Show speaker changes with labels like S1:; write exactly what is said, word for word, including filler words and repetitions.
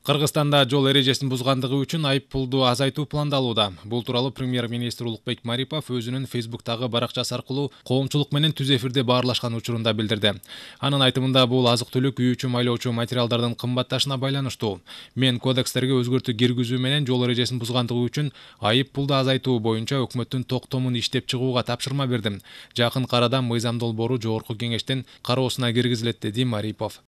S1: Кыргызстанда жол эрежесин бузгандыгы үчүн айып пулду азайтуу пландалууда. Бул тууралуу премьер-министр Улукбек Марипов өзүнүн Фейсбуктагы баракчасы аркылуу коомчулук менен түз эфирде баарлашкан учурунда билдирди. Анын айтымында бул азык-түлүк, үй үчүн майлоочу материалдардын кымбатташына байланыштуу. Мен кодекстерге өзгөртүү киргизүү менен жол эрежесин бузгандыгы үчүн айып пулду азайтуу боюнча өкмөттүн токтомун иштеп чыгууга тапшырма бердим. Жакын арада мыйзам долбоору жогорку кеңештин кароосуна киргизилет, деди Марипов.